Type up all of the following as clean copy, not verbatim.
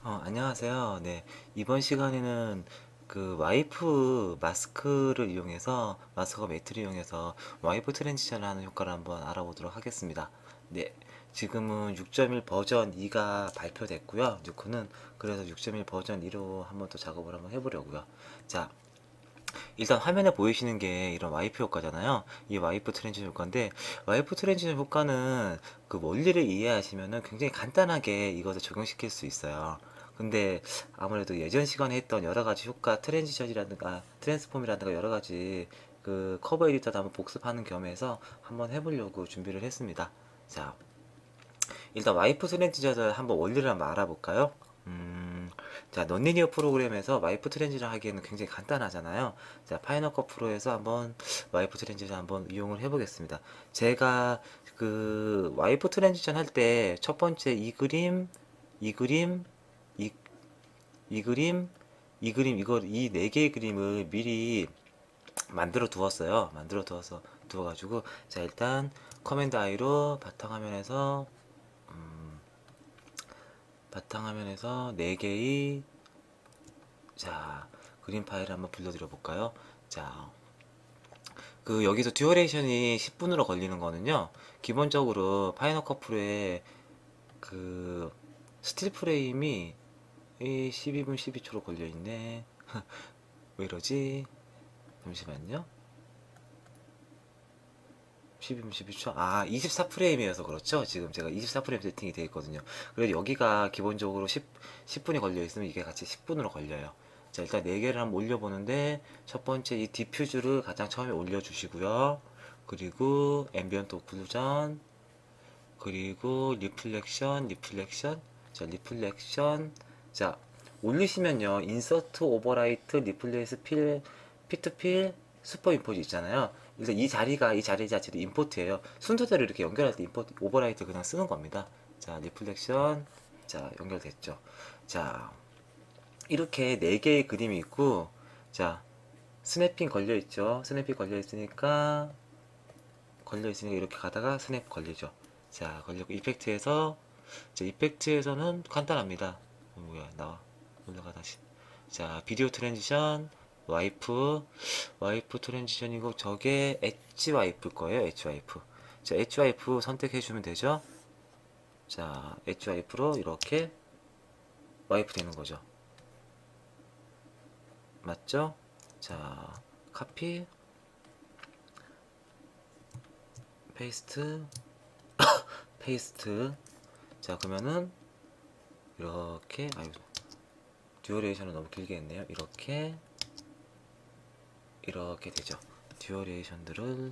안녕하세요. 네, 이번 시간에는 그 와이프 마스크를 이용해서 마스크 매트를 이용해서 와이프 트랜지션을 하는 효과를 한번 알아보도록 하겠습니다. 네, 지금은 6.1 버전 2가 발표됐고요. 뉴크는 그래서 6.1 버전 2로 한번 더 작업을 한번 해보려고요. 자, 일단 화면에 보이시는 게 이런 와이프 효과잖아요. 이 와이프 트랜지션 효과인데 와이프 트랜지션 효과는 그 원리를 이해하시면은 굉장히 간단하게 이것을 적용시킬 수 있어요. 근데 아무래도 예전 시간에 했던 여러 가지 효과 트랜지션이라든가 트랜스폼이라든가 여러 가지 그 커버 에디터도 한번 복습하는 겸해서 한번 해보려고 준비를 했습니다. 자, 일단 와이프 트랜지션을 한번 원리를 한번 알아볼까요? 자, 넌리니어 프로그램에서 와이프 트랜지션 하기에는 굉장히 간단하잖아요. 자, 파이널 컷 프로에서 한번 와이프 트랜지션 한번 이용을 해보겠습니다. 제가 그 와이프 트랜지션 할 때 첫 번째 이 그림, 이 그림, 이, 이 그림, 이 그림, 이걸 이 네 개의 그림을 미리 만들어 두었어요. 두어가지고 자, 일단 커맨드 I로 바탕화면에서 네 개의 자, 그림 파일을 한번 불러드려 볼까요? 자, 그 여기서 듀어레이션이 10분으로 걸리는 거는요. 기본적으로 파이널 컷 프로에 그 스틸 프레임이 12분 12초로 걸려 있네. 왜 이러지? 잠시만요. 12분 12초? 24프레임이어서 그렇죠? 지금 제가 24프레임 세팅이 되어 있거든요. 그래서 여기가 기본적으로 10분이 걸려 있으면 이게 같이 10분으로 걸려요. 자, 일단 4개를 한번 올려보는데, 첫 번째 이 디퓨즈를 가장 처음에 올려주시고요. 그리고 앰비언트 오클루전, 그리고 리플렉션. 자, 리플렉션. 자, 올리시면요. 인서트, 오버라이트, 리플레이스, 피트 필, 슈퍼 임포즈 있잖아요. 일단 이 자리 자체도 임포트예요. 순서대로 이렇게 연결할 때 임포트, 오버라이트 그냥 쓰는 겁니다. 자, 리플렉션. 자, 연결됐죠. 자, 이렇게 4개의 그림이 있고, 자, 스냅핑 걸려있죠. 스냅이 걸려있으니까 이렇게 가다가 스냅 걸리죠. 자, 걸리고 이펙트에서, 자, 이펙트에서는 간단합니다. 뭐야, 나와. 올라가 다시. 자, 비디오 트랜지션, 와이프 트랜지션이고, 저게 엣지 와이프 거예요, 엣지 와이프. 자, 엣지 와이프 선택해주면 되죠. 자, 엣지 와이프로 이렇게 와이프 되는 거죠. 맞죠? 자, 카피, 페이스트, 페이스트. 자, 그러면은, 이렇게, 듀어레이션은 너무 길게 했네요. 이렇게 되죠. 듀어레이션들을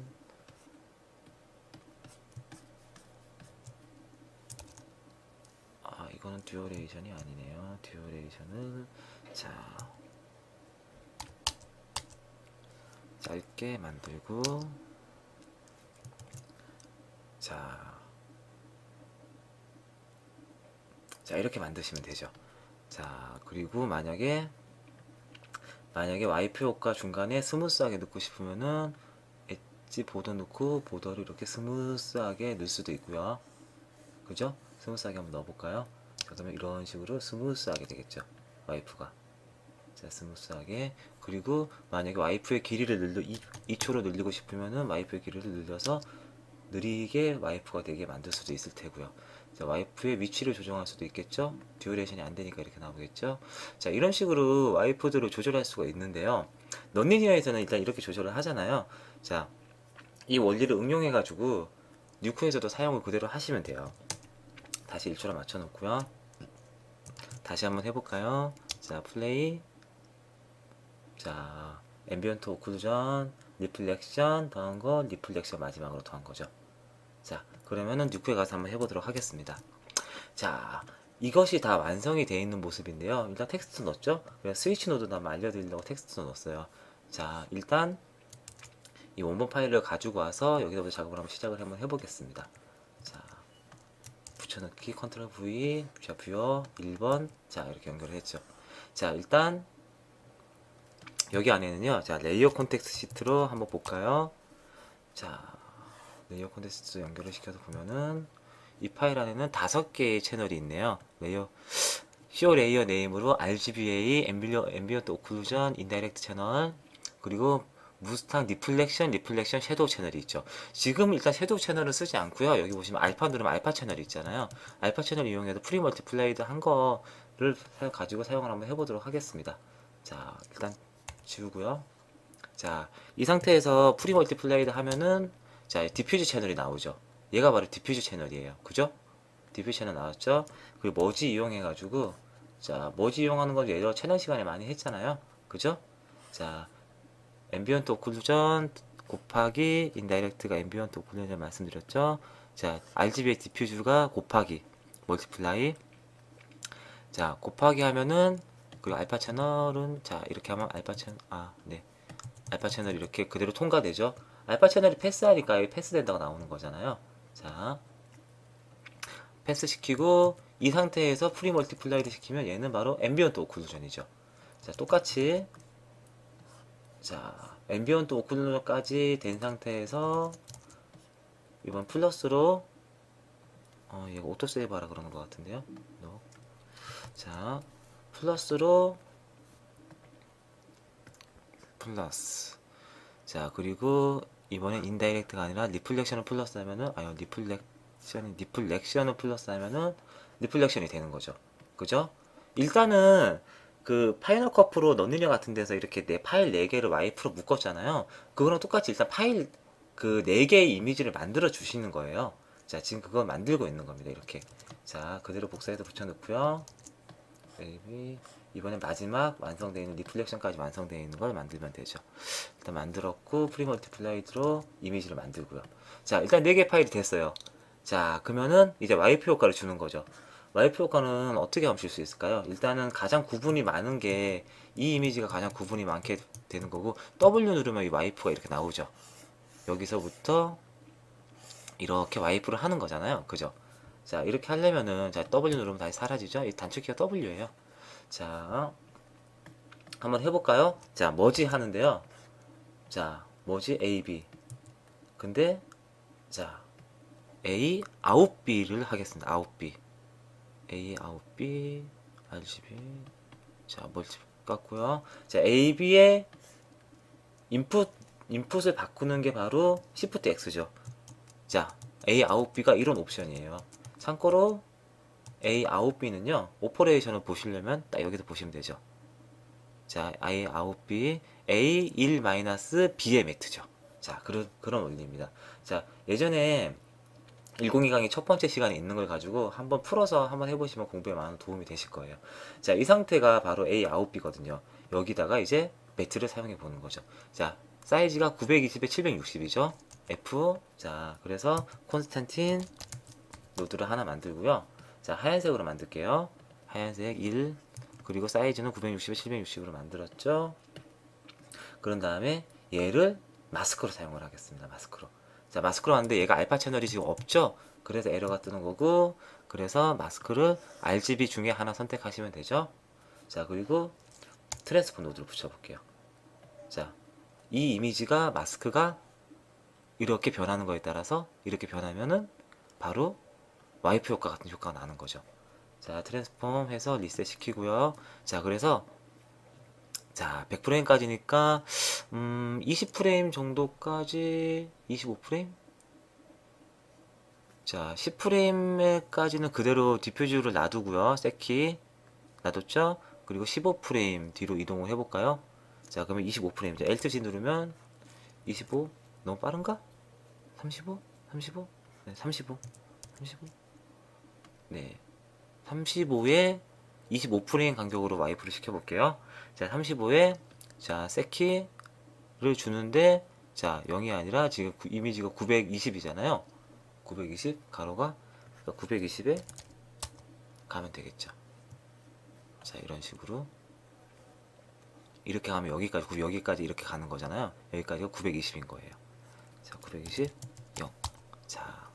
이거는 듀어레이션이 아니네요. 듀어레이션을 자, 짧게 만들고 자, 자, 이렇게 만드시면 되죠. 자, 그리고 만약에 와이프 효과 중간에 스무스하게 넣고 싶으면은 엣지 보더 넣고 보더를 이렇게 스무스하게 넣을 수도 있고요. 그죠? 스무스하게 한번 넣어볼까요? 자, 그러면 이런 식으로 스무스하게 되겠죠. 와이프가. 자, 스무스하게. 그리고 만약에 와이프의 길이를 2초로 늘리고 싶으면은 와이프의 길이를 늘려서 느리게 와이프가 되게 만들 수도 있을 테고요. 자, 와이프의 위치를 조정할 수도 있겠죠. 듀어레이션이 안 되니까 이렇게 나오겠죠. 자, 이런 식으로 와이프들을 조절할 수가 있는데요. 넌리니어에서는 일단 이렇게 조절을 하잖아요. 자, 이 원리를 응용해 가지고 뉴크에서도 사용을 그대로 하시면 돼요. 다시 1초로 맞춰 놓고요. 다시 한번 해볼까요? 자, 플레이. 자, 앰비언트 오클루전, 리플렉션 더한 거, 리플렉션 마지막으로 더한 거죠. 자, 그러면은 뉴크에 가서 한번 해보도록 하겠습니다. 자, 이것이 다 완성이 되어 있는 모습인데요. 일단 텍스트 넣었죠? 그래서 스위치 노드도 한번 알려드리려고 텍스트 넣었어요. 자, 일단 이 원본 파일을 가지고 와서 여기서부터 작업을 한번 시작을 한번 해보겠습니다. 자, 붙여넣기 컨트롤 V, 자, 뷰어 1번. 자, 이렇게 연결을 했죠. 자, 일단 여기 안에는요. 자, 레이어 콘텍스트 시트로 한번 볼까요? 자, 레이어 콘텍스트 연결을 시켜서 보면은 이 파일 안에는 5개의 채널이 있네요. 레이어 쇼 레이어 네임으로 RGBA, 앰비언트 오클루전, 인다이렉트 채널, 그리고 무스탕 리플렉션 섀도우 채널이 있죠. 지금 일단 섀도우 채널은 쓰지 않고요. 여기 보시면 알파 누르면 알파 채널이 있잖아요. 알파 채널 이용해서 프리 멀티플라이드 한 거를 가지고 사용을 한번 해보도록 하겠습니다. 자, 일단 지우고요. 자, 이 상태에서 프리 멀티플라이드 하면은 자, 디퓨즈 채널이 나오죠. 얘가 바로 디퓨즈 채널이에요. 그죠? 디퓨즈 채널 나왔죠? 그리고 머지 이용해가지고 자, 머지 이용하는 건 예전 채널 시간에 많이 했잖아요. 그죠? 자, 앰비언트 오클루전 곱하기 인다이렉트가 앰비언트 오클루전 말씀드렸죠. 자, RGB의 디퓨즈가 곱하기 멀티플라이. 자, 곱하기 하면은 그리고 알파 채널은 자, 이렇게 하면 알파 채널 네. 알파 채널이 이렇게 그대로 통과되죠. 알파 채널이 패스하니까 여기 패스된다고 나오는 거잖아요. 자, 패스시키고 이 상태에서 프리 멀티플라이드 시키면 얘는 바로 앰비언트 오클루전이죠. 자, 똑같이 자, 앰비언트 오클루전까지 된 상태에서 이번 플러스로 얘가 오토 세이브 하라 그러는 것 같은데요. 자, 플러스로 플러스. 자, 그리고 이번엔 인다이렉트가 아니라 리플렉션을 플러스 하면은 리플렉션을 플러스 하면은 리플렉션이 되는 거죠. 그죠? 일단은 그 파이널 컷 프로 너니녀 같은 데서 이렇게 내 파일 4개를 와이프로 묶었잖아요. 그거랑 똑같이 일단 파일 그 4개의 이미지를 만들어 주시는 거예요. 자, 지금 그거 만들고 있는 겁니다. 이렇게. 자, 그대로 복사해서 붙여넣고요. 이번엔 마지막 완성되어 있는 리플렉션까지 완성되어 있는 걸 만들면 되죠. 일단 만들었고 프리 멀티플라이드로 이미지를 만들고요. 자, 일단 4개 파일이 됐어요. 자, 그러면은 이제 와이프 효과를 주는 거죠. 와이프 효과는 어떻게 하실 수 있을까요? 일단은 가장 구분이 많은 게 이 이미지가 가장 구분이 많게 되는 거고 W 누르면 이 와이프가 이렇게 나오죠. 여기서부터 이렇게 와이프를 하는 거잖아요. 그죠? 자, 이렇게 하려면은 자, W 누르면 다시 사라지죠? 이 단축키가 W예요. 자, 한번 해볼까요? 자, 머지 하는데요. 자, 머지 AB. 근데 자, A 아웃B를 하겠습니다. 아웃B. A 아웃B RGB. 자, 멀티 깎고요. 자, AB의 인풋을 바꾸는 게 바로 Shift X죠. 자, A 아웃B가 이런 옵션이에요. 참고로 A 아웃B는요. 오퍼레이션을 보시려면 딱 여기서 보시면 되죠. 자, A 아웃B A1-B의 매트죠. 자, 그런 원리입니다. 자, 예전에 102 강의 첫 번째 시간에 있는 걸 가지고 한번 풀어서 한번 해보시면 공부에 많은 도움이 되실 거예요. 자, 이 상태가 바로 A 아웃비거든요. 여기다가 이제 매트를 사용해 보는 거죠. 자, 사이즈가 920에 760이죠. F. 자, 그래서 콘스탄틴 노드를 하나 만들고요. 자, 하얀색으로 만들게요. 하얀색 1. 그리고 사이즈는 960에 760으로 만들었죠. 그런 다음에 얘를 마스크로 사용을 하겠습니다. 마스크로. 자, 마스크로 하는데 얘가 알파 채널이 지금 없죠? 그래서 에러가 뜨는 거고, 그래서 마스크를 RGB 중에 하나 선택하시면 되죠? 자, 그리고 트랜스포 노드를 붙여볼게요. 자, 이 이미지가 마스크가 이렇게 변하는 거에 따라서 이렇게 변하면은 바로 와이프 효과 같은 효과가 나는 거죠. 자, 트랜스폼 해서 리셋 시키고요. 자, 그래서 자, 100프레임까지니까 20프레임 정도까지 25프레임? 자, 10프레임까지는 그대로 디퓨즈를 놔두고요. 세키 놔뒀죠? 그리고 15프레임 뒤로 이동을 해볼까요? 자, 그러면 25프레임. 자, Alt-G 누르면 25? 너무 빠른가? 35? 35? 네, 35. 35? 네. 35에 25프레임 간격으로 와이프를 시켜볼게요. 자, 35에 자, 세키를 주는데 자, 0이 아니라 지금 이미지가 920이잖아요. 920 가로가 920에 가면 되겠죠. 자, 이런 식으로 이렇게 가면 여기까지 이렇게 가는 거잖아요. 여기까지가 920인 거예요. 자, 920 0. 자,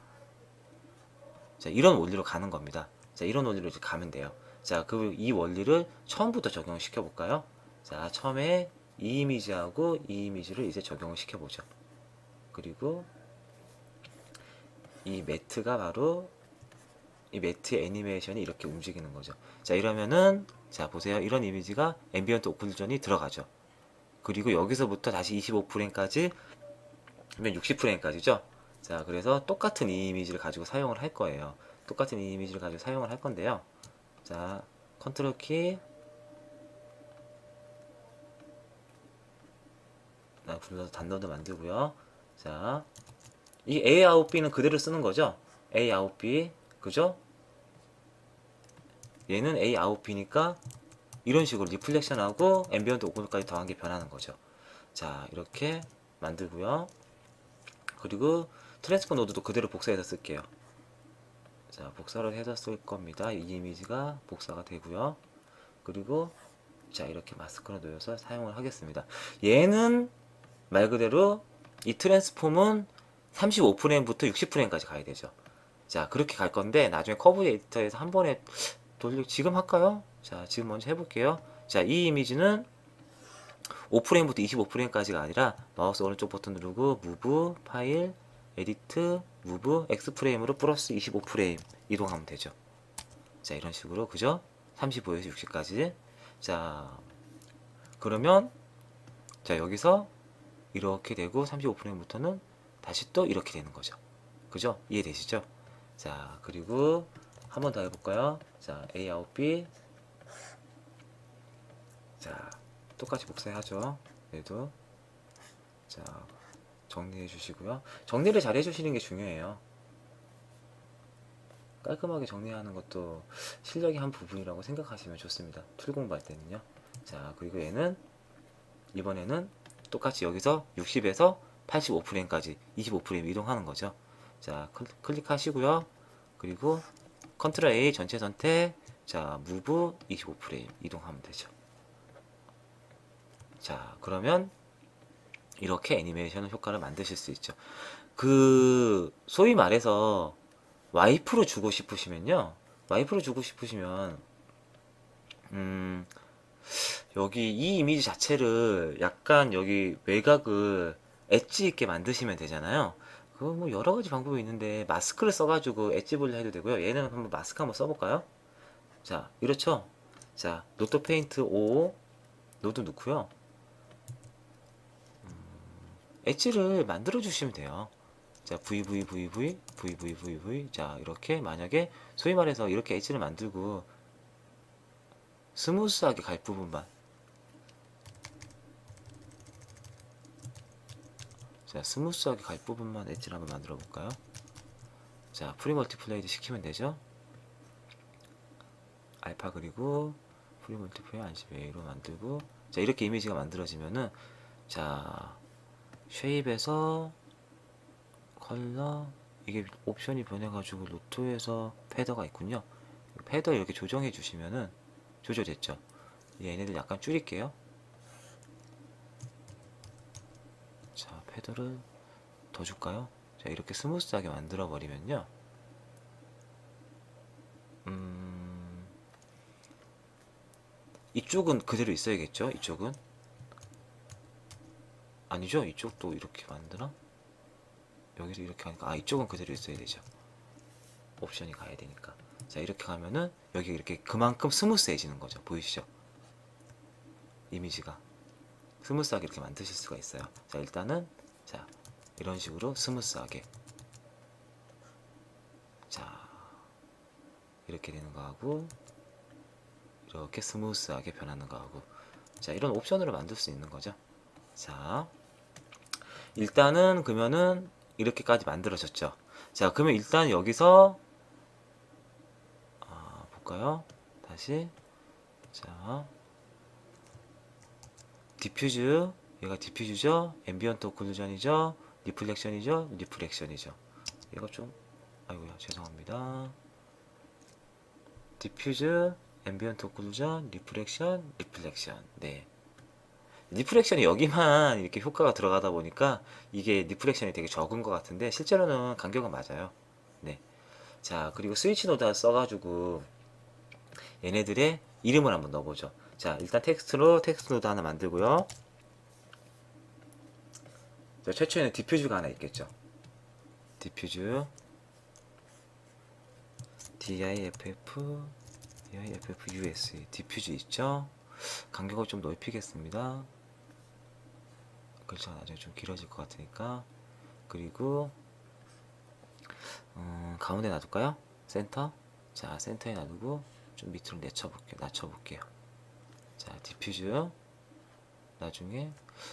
이런 원리로 가는 겁니다. 자, 이런 원리로 이제 가면 돼요. 자, 이 원리를 처음부터 적용을 시켜볼까요? 자, 처음에 이 이미지하고 이 이미지를 이제 적용을 시켜보죠. 그리고 이 매트가 바로 이 매트의 애니메이션이 이렇게 움직이는 거죠. 자, 이러면은 자 보세요. 이런 이미지가 앰비언트 오클루전이 들어가죠. 그리고 여기서부터 다시 25프레임까지 면 60프레임까지죠. 자, 그래서 똑같은 이 이미지를 가지고 사용을 할 거예요. 똑같은 이 이미지를 가지고 사용을 할 건데요. 자, 컨트롤 키 불러서 단노드 만들고요. 자, 이 A 아웃 B는 그대로 쓰는 거죠. A 아웃 B, 그죠? 얘는 A 아웃 B니까 이런 식으로 리플렉션하고 앰비언트 오클까지 더한 게 변하는 거죠. 자, 이렇게 만들고요. 그리고 트랜스포 노드도 그대로 복사해서 쓸게요. 자, 복사를 해서 쓸 겁니다. 이 이미지가 복사가 되고요. 그리고 자, 이렇게 마스크로 놓여서 사용을 하겠습니다. 얘는 말 그대로 이 트랜스폼은 35프레임부터 60프레임까지 가야 되죠. 자, 그렇게 갈 건데 나중에 커브 에디터에서 한 번에 지금 할까요? 자, 지금 먼저 해볼게요. 자, 이 이미지는 5프레임부터 25프레임까지가 아니라 마우스 오른쪽 버튼 누르고 무브, 파일, 에디트, 무브, X프레임으로 플러스 25프레임 이동하면 되죠. 자, 이런 식으로 그죠? 35에서 60까지. 자, 그러면 자, 여기서 이렇게 되고 35프레임부터는 다시 또 이렇게 되는 거죠. 그죠? 이해되시죠? 자, 그리고 한 번 더 해볼까요? 자, A 아웃 B. 자, 똑같이 복사하죠. 얘도. 자, 정리해 주시고요. 정리를 잘 해주시는 게 중요해요. 깔끔하게 정리하는 것도 실력의 한 부분이라고 생각하시면 좋습니다. 툴 공부할 때는요. 자, 그리고 얘는 이번에는 똑같이 여기서 60에서 85프레임까지 25프레임 이동하는 거죠. 자, 클릭하시고요. 그리고 컨트롤 A 전체 선택. 자, 무브 25프레임 이동하면 되죠. 자, 그러면 이렇게 애니메이션 효과를 만드실 수 있죠. 그 소위 말해서 와이프로 주고 싶으시면요. 와이프로 주고 싶으시면 여기 이 이미지 자체를 약간 여기 외곽을 엣지 있게 만드시면 되잖아요. 그거 뭐 여러 가지 방법이 있는데 마스크를 써가지고 엣지 볼려 해도 되고요. 얘는 한번 마스크 한번 써볼까요? 자, 이렇죠. 자, 노트 페인트 5 노드 넣고요. 엣지를 만들어 주시면 돼요. 자, VVVV 자, 이렇게 만약에 소위 말해서 이렇게 엣지를 만들고 스무스하게 갈 부분만, 자, 스무스하게 갈 부분만 엣지를 한번 만들어 볼까요? 자, 프리 멀티플레이드 시키면 되죠. 알파 그리고 프리 멀티플레이 안시베이로 만들고, 자, 이렇게 이미지가 만들어지면은 자, 쉐입에서 컬러, 이게 옵션이 변해가지고 로토에서 패더가 있군요. 패더 이렇게 조정해 주시면은 조절됐죠. 얘네들 약간 줄일게요. 자, 패더를 더 줄까요? 자, 이렇게 스무스하게 만들어 버리면요. 이쪽은 그대로 있어야겠죠? 이쪽은 아니죠? 이쪽도 이렇게 만드나? 여기서 이렇게 하니까 이쪽은 그대로 있어야 되죠. 옵션이 가야 되니까. 자, 이렇게 가면은 여기 이렇게 그만큼 스무스해지는 거죠. 보이시죠? 이미지가 스무스하게 이렇게 만드실 수가 있어요. 자, 일단은 자, 이런 식으로 스무스하게, 자, 이렇게 되는 거하고 이렇게 스무스하게 변하는 거하고, 자, 이런 옵션으로 만들 수 있는 거죠. 자, 일단은 그러면은 이렇게까지 만들어졌죠. 자, 그러면 일단 여기서 볼까요? 다시. 자, 디퓨즈, 얘가 디퓨즈죠. 앰비언트 오클루전이죠. 리플렉션이죠. 리프렉션이죠. 얘가 좀, 아이고야, 죄송합니다. 디퓨즈, 앰비언트 오클루전, 리프렉션, 리플렉션. 네. 리프렉션이 여기만 이렇게 효과가 들어가다 보니까 이게 리프렉션이 되게 적은 것 같은데 실제로는 간격은 맞아요. 네. 자, 그리고 스위치 노드 써가지고 얘네들의 이름을 한번 넣어보죠. 자, 일단 텍스트로 텍스트 노드 하나 만들고요. 자, 최초에는 디퓨즈가 하나 있겠죠. 디퓨즈. diff us 디퓨즈 있죠? 간격을 좀 넓히겠습니다. 글자가 나중에 좀 길어질 것 같으니까. 그리고 가운데 놔둘까요? 센터. 자, 센터에 놔두고 좀 밑으로 낮춰볼게요. 자, 디퓨즈 나중에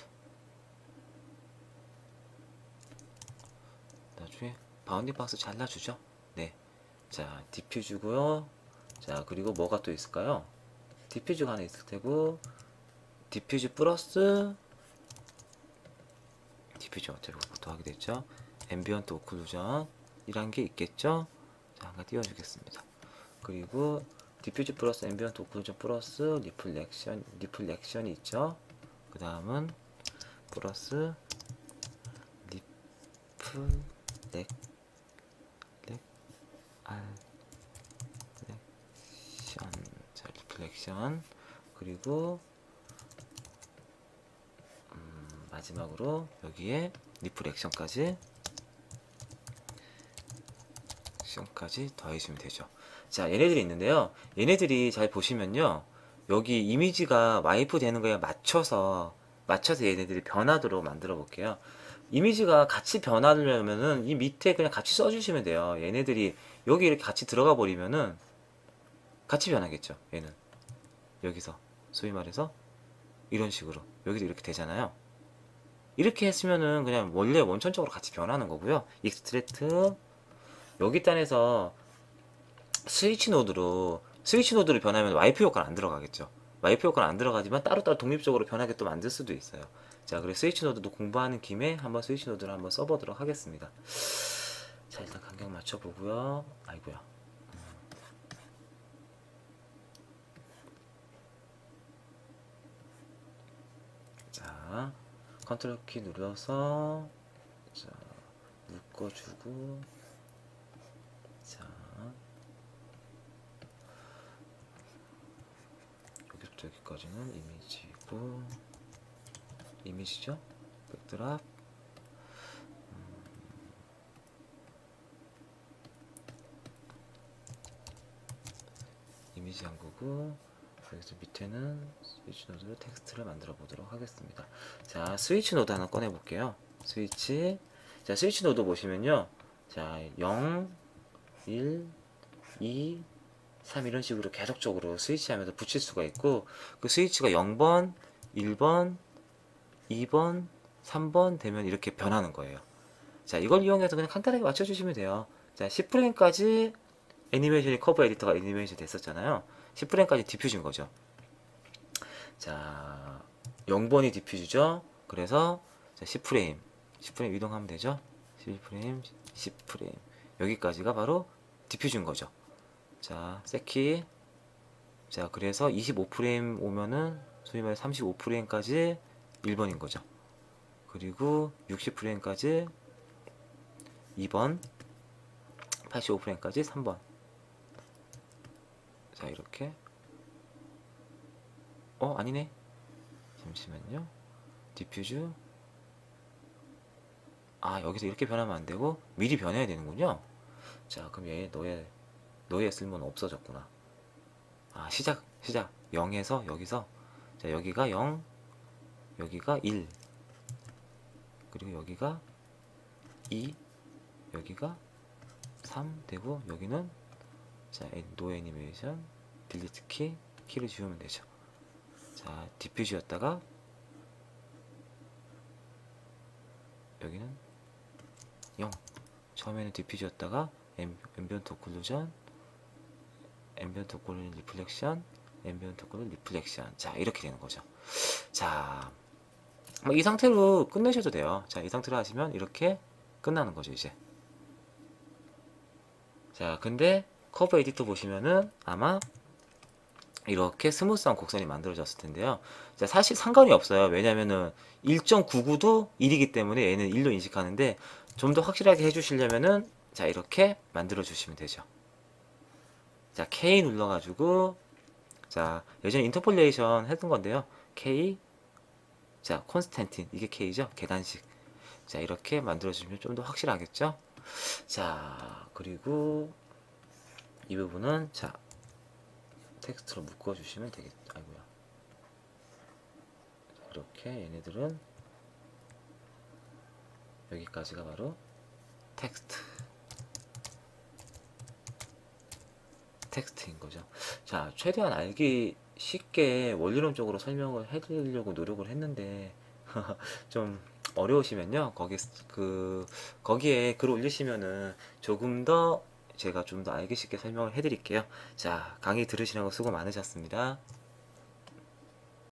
바운딩 박스 잘라주죠. 네. 자, 디퓨즈고요. 자, 그리고 뭐가 또 있을까요? 디퓨즈가 하나 있을 테고, 디퓨즈 플러스 디퓨즈 어차피 부터 하게 됐죠. 앰비언트 오클루전 이란 게 있겠죠. 자, 한번 띄워주겠습니다. 그리고 디퓨즈 플러스 앰비언트 오클루전 플러스 리플렉션이 있죠. 그 다음은 플러스 리플렉션. 그리고 마지막으로 여기에 리플렉션까지 더해주면 되죠. 자, 얘네들이 있는데요. 얘네들이 잘 보시면요, 여기 이미지가 와이프 되는 거에 맞춰서 얘네들이 변하도록 만들어 볼게요. 이미지가 같이 변하려면은 이 밑에 그냥 같이 써주시면 돼요. 얘네들이 여기 이렇게 같이 들어가 버리면은 같이 변하겠죠. 얘는 여기서 소위 말해서 이런 식으로 여기도 이렇게 되잖아요. 이렇게 했으면은 그냥 원래 원천적으로 같이 변하는 거고요. 익스트랙트 여기 단에서 스위치 노드로 변하면 와이프 효과는 안 들어가겠죠. 와이프 효과는 안 들어가지만 따로따로 독립적으로 변하게 또 만들 수도 있어요. 자, 그래서 스위치 노드도 공부하는 김에 한번 스위치 노드를 한번 써보도록 하겠습니다. 자, 일단 간격 맞춰보고요. 아이고야. 자, 컨트롤 키 눌러서 자, 묶어주고, 자, 여기부터 여기까지는 이미지고, 이미지죠? 백드랍. 이미지 한 거고, 여기서 밑에는 스위치 노드로 텍스트를 만들어 보도록 하겠습니다. 자, 스위치 노드 하나 꺼내 볼게요. 자, 스위치 노드 보시면요, 자, 0, 1, 2, 3 이런 식으로 계속적으로 스위치 하면서 붙일 수가 있고, 그 스위치가 0번, 1번, 2번, 3번 되면 이렇게 변하는 거예요. 자, 이걸 이용해서 그냥 간단하게 맞춰주시면 돼요. 자, 10프레임까지 애니메이션이 커버 에디터가 애니메이션 됐었잖아요. 10프레임까지 디퓨즈인 거죠. 자, 0번이 디퓨즈죠. 그래서 자, 10프레임 이동하면 되죠. 10프레임 여기까지가 바로 디퓨즈인 거죠. 자, 세키. 자, 그래서 25프레임 오면은 소위 말해 35프레임까지 1번인 거죠. 그리고 60프레임까지 2번, 85프레임까지 3번. 자, 이렇게. 아니네. 잠시만요. 디퓨즈. 여기서 이렇게 변하면 안 되고 미리 변해야 되는군요. 자, 그럼 얘 너의 쓸모는 없어졌구나. 시작 0에서 여기서, 자, 여기가 0, 여기가 1, 그리고 여기가 2, 여기가 3 되고, 여기는 자, 노 애니메이션 딜리트 키를 지우면 되죠. 자, 디퓨즈였다가 여기는 0. 처음에는 디퓨즈였다가 앰비언트 오클루전, 앰비언트 오클루전 리플렉션, 앰비언트 오클루전 리플렉션. 자, 이렇게 되는 거죠. 자, 이 상태로 끝내셔도 돼요. 자, 이 상태로 하시면 이렇게 끝나는 거죠, 이제. 자, 근데 커브 에디터 보시면은 아마 이렇게 스무스한 곡선이 만들어졌을 텐데요. 자, 사실 상관이 없어요. 왜냐면은 1.99도 1이기 때문에 얘는 1로 인식하는데, 좀 더 확실하게 해주시려면은 자, 이렇게 만들어 주시면 되죠. 자, K 눌러가지고, 자, 예전에 인터폴레이션 했던 건데요. K, 자, 콘스탄틴, 이게 K죠? 계단식. 자, 이렇게 만들어 주시면 좀 더 확실하겠죠? 자, 그리고 이 부분은 자 텍스트로 묶어주시면 되겠. 아이고야. 이렇게 얘네들은 여기까지가 바로 텍스트인 거죠. 자, 최대한 알기 쉽게 원리론적으로 설명을 해드리려고 노력을 했는데 좀 어려우시면요. 거기에 글 올리시면은 조금 더 제가 좀 더 알기 쉽게 설명을 해드릴게요. 자, 강의 들으시느라고 수고 많으셨습니다.